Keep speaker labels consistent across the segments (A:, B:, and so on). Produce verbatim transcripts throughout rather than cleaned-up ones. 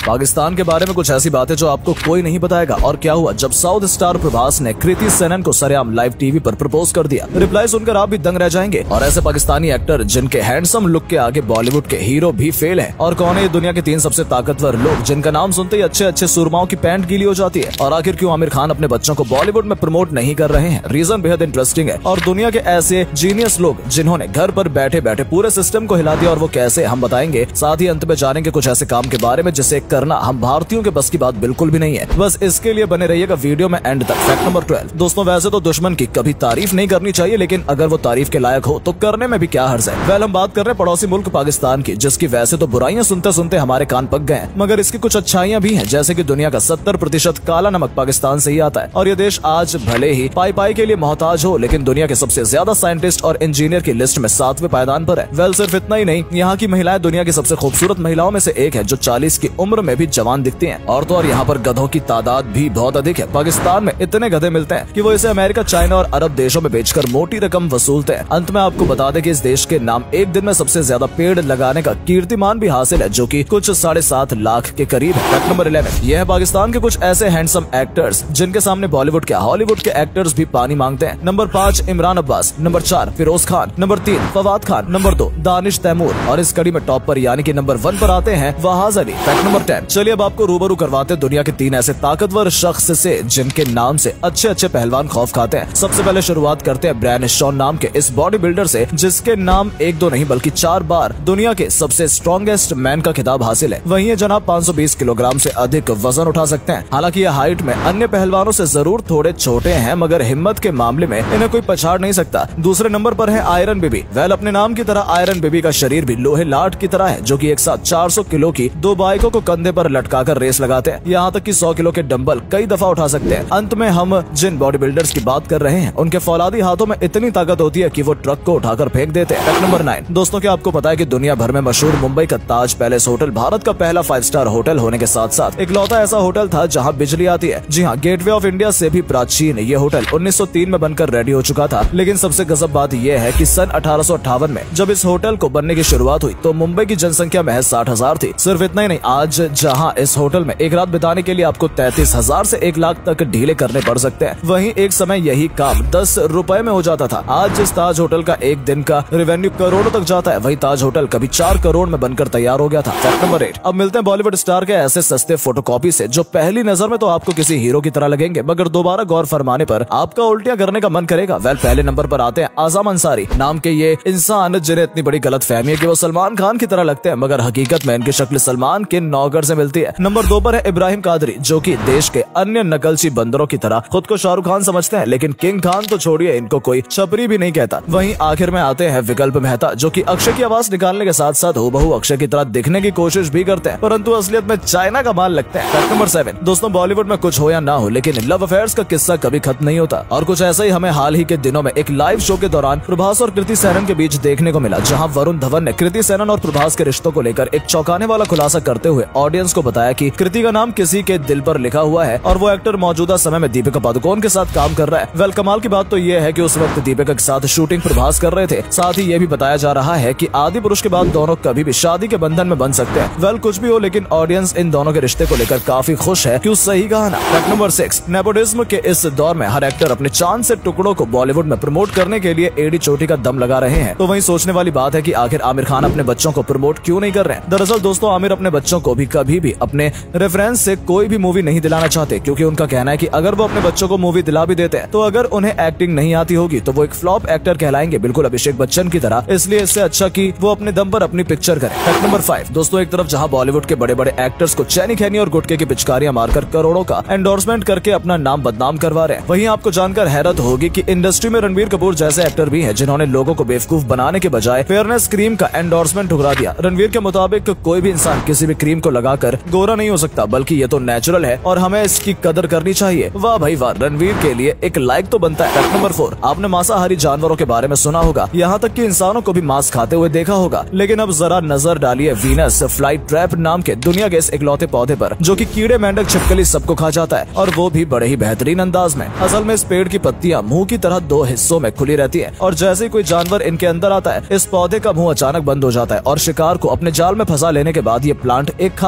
A: पाकिस्तान के बारे में कुछ ऐसी बातें जो आपको कोई नहीं बताएगा। और क्या हुआ जब साउथ स्टार प्रभास ने कृति सेनन को सरेआम लाइव टीवी पर प्रपोज कर दिया। रिप्लाई सुनकर आप भी दंग रह जाएंगे। और ऐसे पाकिस्तानी एक्टर जिनके हैंडसम लुक के आगे बॉलीवुड के हीरो भी फेल है। और कौन है ये दुनिया के तीन सबसे ताकतवर लोग जिनका नाम सुनते ही अच्छे अच्छे सुरमाओं की पैंट गीली हो जाती है। और आखिर क्यों आमिर खान अपने बच्चों को बॉलीवुड में प्रमोट नहीं कर रहे हैं? रीजन बेहद इंटरेस्टिंग है। और दुनिया के ऐसे जीनियस लोग जिन्होंने घर पर बैठे बैठे पूरे सिस्टम को हिला दिया और वो कैसे, हम बताएंगे। साथ ही अंत में जानेंगे कुछ ऐसे काम के बारे में जिसे करना हम भारतीयों के बस की बात बिल्कुल भी नहीं है। बस इसके लिए बने रहिएगा वीडियो में एंड तक। Fact number twelve. दोस्तों वैसे तो दुश्मन की कभी तारीफ नहीं करनी चाहिए, लेकिन अगर वो तारीफ के लायक हो तो करने में भी क्या हर्ज है। वेल हम बात कर रहे हैं पड़ोसी मुल्क पाकिस्तान की, जिसकी वैसे तो बुराइयां सुनते सुनते हमारे कान पक गए हैं, मगर इसकी कुछ अच्छाइयां भी हैं। जैसे कि दुनिया का सत्तर प्रतिशत काला नमक पाकिस्तान से ही आता है। और ये देश आज भले ही पाई पाई के लिए मोहताज हो, लेकिन दुनिया के सबसे ज्यादा साइंटिस्ट और इंजीनियर की लिस्ट में सातवें पायदान पर है। वेल सिर्फ इतना ही नहीं, यहाँ की महिलाएं दुनिया की सबसे खूबसूरत महिलाओं में से एक है, जो चालीस की उम्र में भी जवान दिखती हैं। और तो और यहाँ पर गधों की तादाद भी बहुत अधिक है। पाकिस्तान में इतने गधे मिलते हैं कि वो इसे अमेरिका, चाइना और अरब देशों में बेचकर मोटी रकम वसूलते हैं। अंत में आपको बता दें कि इस देश के नाम एक दिन में सबसे ज्यादा पेड़ लगाने का कीर्तिमान भी हासिल है, जो कि कुछ साढ़े सात लाख के करीब है। Fact number eleven. यह है पाकिस्तान के कुछ ऐसे हैंडसम एक्टर्स जिनके सामने बॉलीवुड के हॉलीवुड के एक्टर्स भी पानी मांगते हैं। नंबर पाँच इमरान अब्बास, नंबर चार फिरोज खान, नंबर तीन फवाद खान, नंबर दो दानिश तैमूर और इस कड़ी में टॉप पर यानी कि नंबर वन पर आते हैं Wahaj Ali. Fact number ten. चलिए अब आपको रूबरू करवाते हैं दुनिया के तीन ऐसे ताकतवर शख्स से जिनके नाम से अच्छे अच्छे पहलवान खौफ खाते हैं। सबसे पहले शुरुआत करते हैं ब्रायन शॉन नाम के इस बॉडी बिल्डर से, जिसके नाम एक दो नहीं बल्कि चार बार दुनिया के सबसे स्ट्रॉन्गेस्ट मैन का खिताब हासिल है। वहीं ये जनाब पाँच सौ बीस किलोग्राम से अधिक वजन उठा सकते हैं। हालांकि ये हाइट में अन्य पहलवानों से जरूर थोड़े छोटे हैं, मगर हिम्मत के मामले में इन्हें कोई पछाड़ नहीं सकता। दूसरे नंबर पर है आयरन बेबी। वेल अपने नाम की तरह आयरन बेबी का शरीर भी लोहे लाट की तरह है, जो कि एक साथ चार सौ किलो की दो बाइकों को कंधे पर लटकाकर रेस लगाते हैं। यहाँ तक कि सौ किलो के डंबल कई दफा उठा सकते हैं। अंत में हम जिन बॉडी बिल्डर्स की बात कर रहे हैं उनके फौलादी हाथों में इतनी ताकत होती है कि वो ट्रक को उठाकर फेंक देते हैं। Fact number nine. दोस्तों क्या आपको पता है कि दुनिया भर में मशहूर मुंबई का ताज पैलेस होटल भारत का पहला फाइव स्टार होटल होने के साथ साथ इकलौता ऐसा होटल था जहाँ बिजली आती है। जी हाँ, गेटवे ऑफ इंडिया से भी प्राचीन ये होटल उन्नीस सौ तीन में बनकर रेडी हो चुका था। लेकिन सबसे गजब बात यह है कि सन अठारह सौ अट्ठावन में जब इस होटल को बनने की शुरुआत हुई तो मुंबई की जनसंख्या महज साठ हजार थी। सिर्फ इतना ही नहीं, आज जहाँ इस होटल में एक रात बिताने के लिए आपको तैतीस हजार से एक लाख तक ढीले करने पड़ सकते हैं, वहीं एक समय यही काम दस रुपए में हो जाता था। आज जिस ताज होटल का एक दिन का रेवेन्यू करोड़ों तक जाता है, वही ताज होटल कभी चार करोड़ में बनकर तैयार हो गया था। Fact number eight. अब मिलते हैं बॉलीवुड स्टार के ऐसे सस्ते फोटोकॉपी से जो पहली नजर में तो आपको किसी हीरो की तरह लगेंगे, मगर दोबारा गौर फरमाने पर आपका उल्टियां करने का मन करेगा। वेल पहले नंबर पर आते हैं आजम अंसारी नाम के ये इंसान, जिन्हें इतनी बड़ी गलत फहमी है कि वो सलमान खान की तरह लगते हैं, मगर हकीकत में इनकी शक्ल सलमान के नौकर से मिलती है। नंबर दो पर है इब्राहिम कादरी, जो कि देश के अन्य नकलची बंदरों की तरह खुद को शाहरुख खान समझते हैं, लेकिन किंग खान तो छोड़िए, इनको कोई छपरी भी नहीं कहता। वहीं आखिर में आते हैं विकल्प मेहता, जो कि अक्षय की आवाज निकालने के साथ साथ हूबहू अक्षय की तरह दिखने की कोशिश भी करते हैं, परंतु असलियत में चाइना का माल लगते हैं। Fact number seven. दोस्तों बॉलीवुड में कुछ हो या ना हो, लेकिन लव अफेयर्स का किस्सा कभी खत्म नहीं होता। और कुछ ऐसा ही हमें हाल ही के दिनों में एक लाइव शो के दौरान प्रभास और कृति सेनन के बीच देखने को मिला, जहां वरुण धवन ने कृति सेनन और प्रभास के रिश्तों को लेकर एक चौंकाने वाला खुलासा करते हुए ऑडियंस को बताया कि कृति का नाम किसी के दिल पर लिखा हुआ है और वो एक्टर मौजूदा समय में दीपिका पादुकोण के साथ काम कर रहा है। वेल कमाल की बात तो ये है कि उस वक्त दीपिका के साथ शूटिंग प्रभास कर रहे थे। साथ ही ये भी बताया जा रहा है कि आदि पुरुष के बाद दोनों कभी भी शादी के बंधन में बन सकते हैं। वेल कुछ भी हो, लेकिन ऑडियंस इन दोनों के रिश्ते को लेकर काफी खुश है। क्यों सही कहा ना। Fact number six. नेपोटिज्म के इस दौर में हर एक्टर अपने चांद से टुकड़ों को बॉलीवुड में प्रमोट करने के लिए एडी चोटी का दम लगा रहे हैं। तो वहीं सोचने वाली बात है कि आखिर आमिर खान अपने बच्चों को प्रमोट क्यों नहीं कर रहे हैं। दरअसल दोस्तों आमिर अपने बच्चों को भी कभी भी अपने रेफरेंस से कोई भी मूवी नहीं दिलाना चाहते, क्योंकि उनका कहना है कि अगर वो अपने बच्चों को मूवी दिला भी देते हैं तो अगर उन्हें एक्टिंग नहीं आती होगी तो वो एक फ्लॉप एक्टर कहलाएंगे, बिल्कुल अभिषेक बच्चन की तरह। इसलिए इससे अच्छा कि वो अपने दम पर अपनी पिक्चर करें। Fact number five. दोस्तों एक तरफ जहां बॉलीवुड के बड़े बड़े एक्टर्स को चैनी खैनी और गुटके की पिचकारियां मारकर करोड़ों का एंडोर्समेंट करके अपना नाम बदनाम करवा रहे हैं, वहीं आपको जानकर हैरत होगी कि इंडस्ट्री में रणबीर कपूर जैसे एक्टर भी हैं जिन्होंने लोगों को बेवकूफ बनाने के बजाय फेयरनेस क्रीम का एंडोर्समेंट ठुकरा दिया। रणबीर के मुताबिक कोई भी इंसान किसी भी क्रीम को लगाकर गोरा नहीं हो सकता, बल्कि ये तो नेचुरल है और हमें इसकी कदर करनी चाहिए। वाह भाई वाह, रणबीर के लिए एक लाइक तो बनता है। Fact number four. आपने मांसाहारी जानवरों के बारे में सुना होगा, यहाँ तक कि इंसानों को भी मांस खाते हुए देखा होगा, लेकिन अब जरा नजर डालिए वीनस फ्लाई ट्रैप नाम के दुनिया के इस इकलौते पौधे पर, जो कि कीड़े मेंढक छिपकली सबको खा जाता है, और वो भी बड़े ही बेहतरीन अंदाज में। असल में इस पेड़ की पत्तियां मुंह की तरह दो हिस्सों में खुली रहती हैं, और जैसे ही कोई जानवर इनके अंदर आता है, इस पौधे का मुंह अचानक बंद हो जाता है और शिकार को अपने जाल में फंसा लेने के बाद ये प्लांट एक खास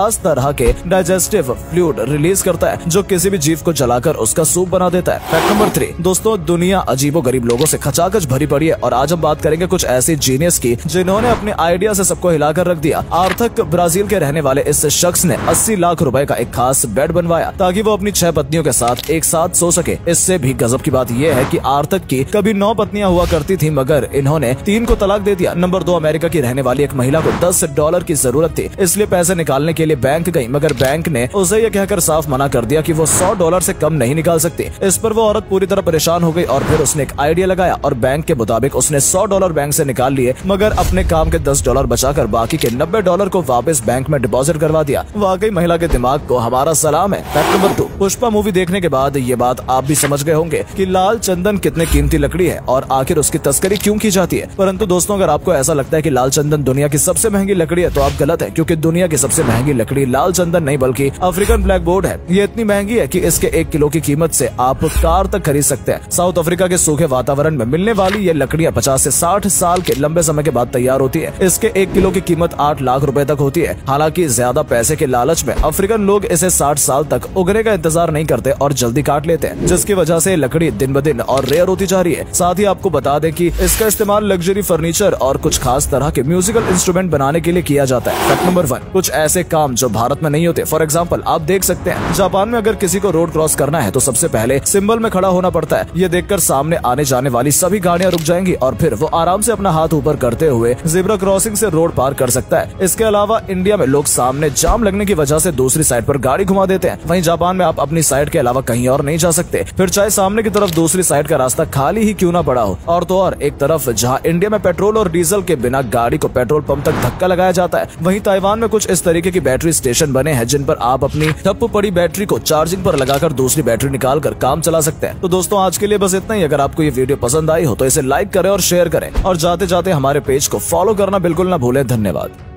A: खास तरह के डाइजेस्टिव फ्लूइड रिलीज करता है जो किसी भी जीव को जलाकर उसका सूप बना देता है। फैक्ट नंबर थ्री, दोस्तों दुनिया अजीबो गरीब लोगों से खचाखच भरी पड़ी है और आज हम बात करेंगे कुछ ऐसे जीनियस की जिन्होंने अपने आइडिया से सबको हिलाकर रख दिया। आर्थक ब्राजील के रहने वाले इस शख्स ने अस्सी लाख रुपए का एक खास बेड बनवाया ताकि वो अपनी छह पत्नियों के साथ एक साथ सो सके। इससे भी गजब की बात यह है कि आर्थक की कभी नौ पत्नियां हुआ करती थी मगर इन्होंने तीन को तलाक दे दिया। नंबर दो, अमेरिका की रहने वाली एक महिला को दस डॉलर की जरूरत थी, इसलिए पैसे निकालने के लिए बैंक गई मगर बैंक ने उसे यह कहकर साफ मना कर दिया कि वो सौ डॉलर से कम नहीं निकाल सकती। इस पर वो औरत पूरी तरह परेशान हो गई और फिर उसने एक आइडिया लगाया और बैंक के मुताबिक उसने सौ डॉलर बैंक से निकाल लिए मगर अपने काम के दस डॉलर बचाकर बाकी के नब्बे डॉलर को वापस बैंक में डिपॉजिट करवा दिया। वाकई महिला के दिमाग को हमारा सलाम है। Fact number two, Pushpa movie देखने के बाद ये बात आप भी समझ गए होंगे कि लाल चंदन कितने कीमती लकड़ी है और आखिर उसकी तस्करी क्यों की जाती है। परंतु दोस्तों अगर आपको ऐसा लगता है कि लाल चंदन दुनिया की सबसे महंगी लकड़ी है तो आप गलत है, क्योंकि दुनिया की सबसे महंगी लकड़ी लाल चंदन नहीं बल्कि अफ्रीकन ब्लैक बोर्ड है। ये इतनी महंगी है कि इसके एक किलो की कीमत से आप कार तक खरीद सकते हैं। साउथ अफ्रीका के सूखे वातावरण में मिलने वाली ये लकड़ियां पचास से साठ साल के लंबे समय के बाद तैयार होती है। इसके एक किलो की कीमत आठ लाख रुपए तक होती है। हालांकि ज्यादा पैसे के लालच में अफ्रीकन लोग इसे साठ साल तक उगने का इंतजार नहीं करते और जल्दी काट लेते हैं, जिसकी वजह से लकड़ी दिन ब दिन और रेयर होती जा रही है। साथ ही आपको बता दें कि इसका इस्तेमाल लग्जरी फर्नीचर और कुछ खास तरह के म्यूजिकल इंस्ट्रूमेंट बनाने के लिए किया जाता है। फैक्ट नंबर वन, कुछ ऐसे काम जो भारत में नहीं होते। फॉर एग्जाम्पल आप देख सकते हैं जापान में अगर किसी को रोड क्रॉस करना है तो सबसे पहले सिंबल में खड़ा होना पड़ता है। ये देखकर सामने आने जाने वाली सभी गाड़ियां रुक जाएंगी और फिर वो आराम से अपना हाथ ऊपर करते हुए ज़ेब्रा क्रॉसिंग से रोड पार कर सकता है। इसके अलावा इंडिया में लोग सामने जाम लगने की वजह से दूसरी साइड पर गाड़ी घुमा देते हैं। वहीं जापान में आप अपनी साइड के अलावा कहीं और नहीं जा सकते, फिर चाहे सामने की तरफ दूसरी साइड का रास्ता खाली ही क्यों ना पड़ा हो। और तो और एक तरफ जहां इंडिया में पेट्रोल और डीजल के बिना गाड़ी को पेट्रोल पंप तक धक्का लगाया जाता है, वहीं ताइवान में कुछ इस तरीके की बैटरी स्टेशन बने हैं जिन पर आप अपनी ठप्प पड़ी बैटरी को चार्जिंग पर लगाकर दूसरी बैटरी निकाल कर काम चला सकते हैं। तो दोस्तों आज के लिए बस इतना ही। अगर आपको ये वीडियो पसंद आई हो तो इसे लाइक करें और शेयर करें और जाते जाते हमारे पेज को फॉलो करना बिल्कुल ना भूलें। धन्यवाद।